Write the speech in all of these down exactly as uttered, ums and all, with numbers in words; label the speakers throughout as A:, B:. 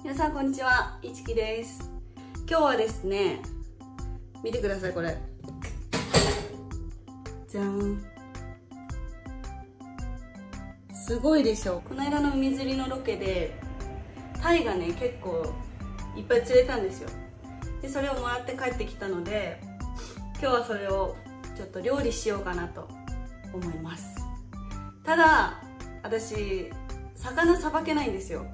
A: 皆さんこんにちは、いちきです。今日はですね、見てください、これじゃん。すごいでしょ。この間の海釣りのロケでタイがね結構いっぱい釣れたんですよ。でそれをもらって帰ってきたので、今日はそれをちょっと料理しようかなと思います。ただ私魚さばけないんですよ。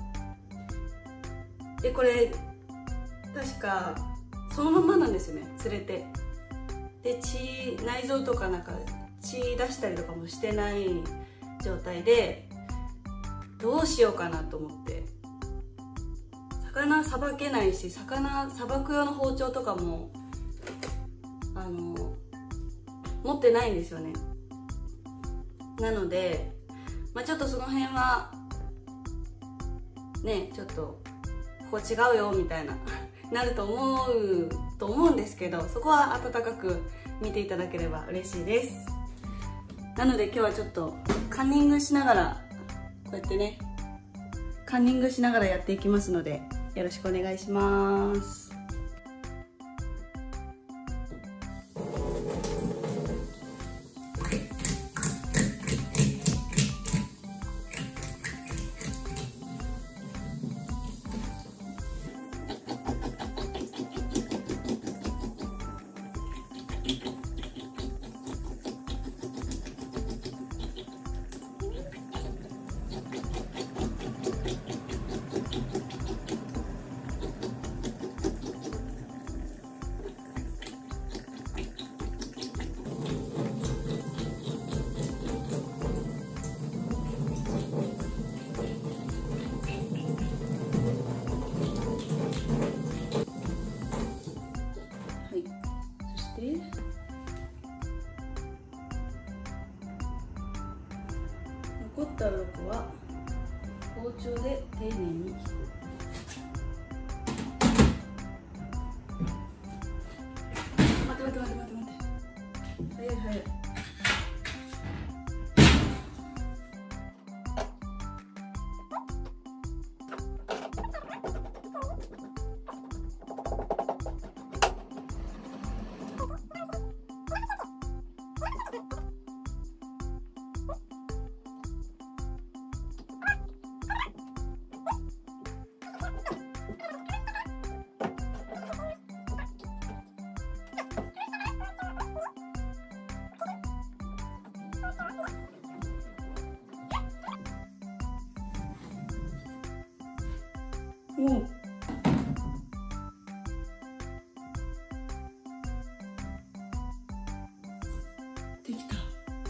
A: でこれ確かそのままなんですよね、釣れて。で血内臓とかなんか血出したりとかもしてない状態で、どうしようかなと思って。魚さばけないし、魚さばく用の包丁とかもあの持ってないんですよね。なので、まあ、ちょっとその辺はね、ちょっとここ違うよみたいななると思うと思うんですけど、そこは温かく見ていただければ嬉しいです。なので今日はちょっとカンニングしながら、こうやってねカンニングしながらやっていきますので、よろしくお願いします。残った鱗は包丁で丁寧に切る。待って待って待って待って待って、早い早い。おう、できた。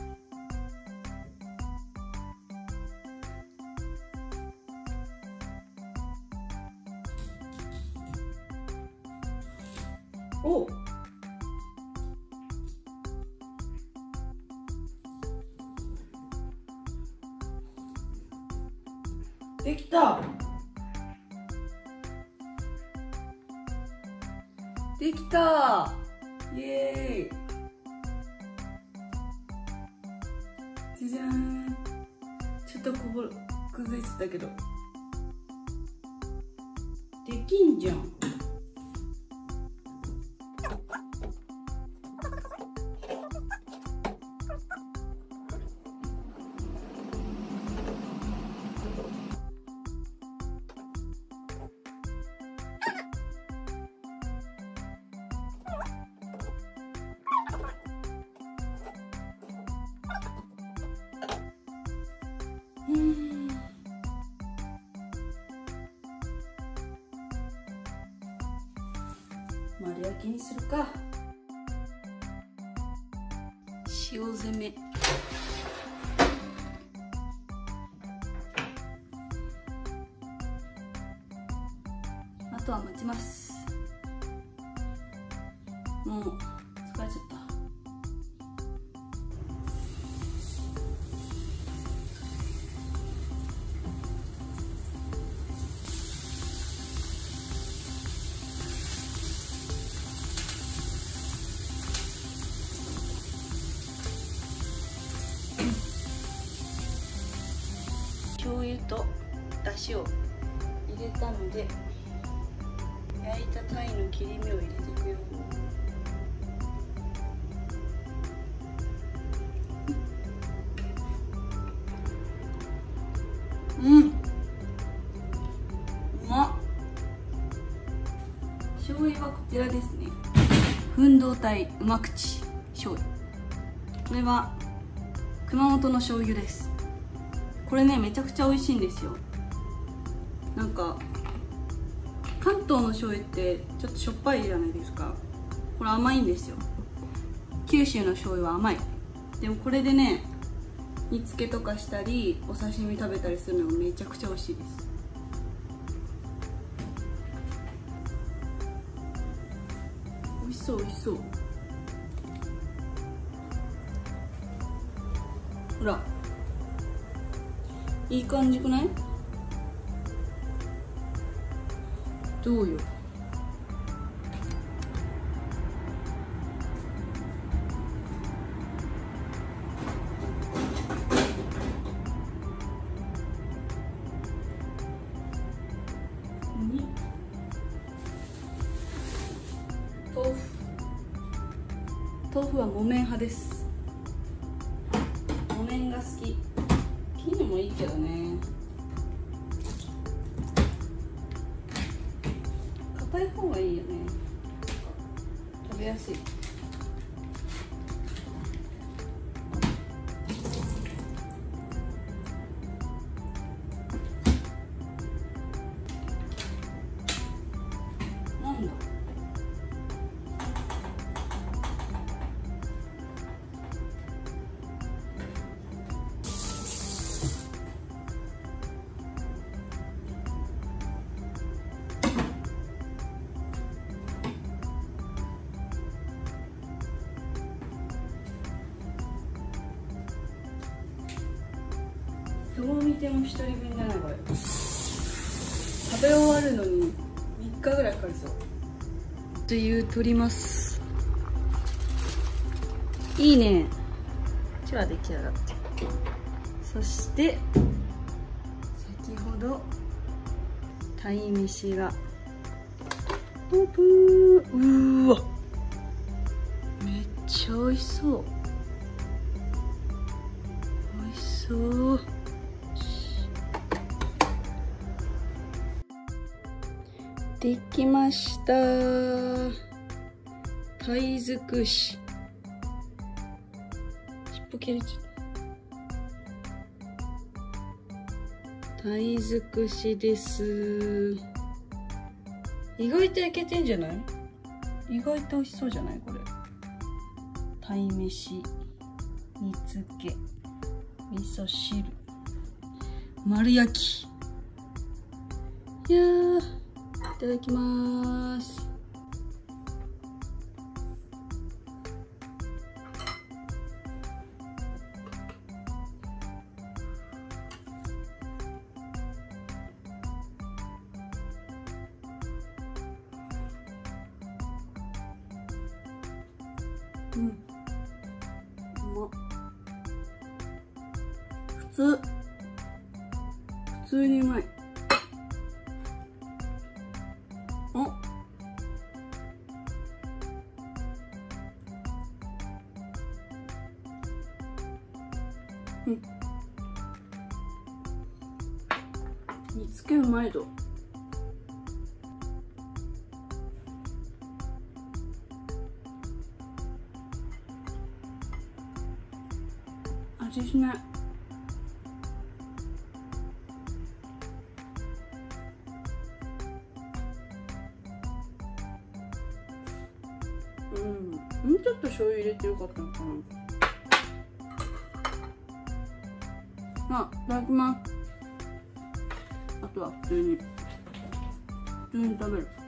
A: おう、できた。できた。イエーイ。じゃじゃーん。ちょっとこぼ崩れてたけど、できんじゃん。うーん、丸焼きにするか。塩攻め。あとは待ちます。もう疲れちゃった。醤油とだしを入入れたので、焼いたタイの切り身を入れていくよ。うん、うまっ。醤油はこちらですね。奮闘隊うま口醤油。これは熊本の醤油です。これね、めちゃくちゃ美味しいんですよ。なんか関東の醤油ってちょっとしょっぱいじゃないですか。これ甘いんですよ。九州の醤油は甘い。でもこれでね、煮付けとかしたりお刺身食べたりするのがめちゃくちゃ美味しいです。美味しそう美味しそう。ほら、いい感じくない？どうよ。豆腐豆腐は木綿派です。木綿が好き。絹もいいけどね。硬い方がいいよね。食べやすい。なんだ。どう見ても一人分じゃないこれ。食べ終わるのにみっかぐらいかかりそう。つゆ取ります。いいね。こっちは出来上がって、そして先ほど鯛めしがオープン。うーわ、めっちゃ美味しそう。美味しそう。できました。鯛尽くし。尻尾切れちゃった。鯛尽くしです。意外といけてんじゃない？意外と美味しそうじゃないこれ。鯛めし、煮付け、味噌汁、丸焼き。いやー、いただきます。うん、うまっ。普通普通にうまい。お、うん、煮付けうまいぞ。味しない。うん、もうちょっと醤油入れてよかったのかな。あ、いただきます。あとは普通に普通に食べる。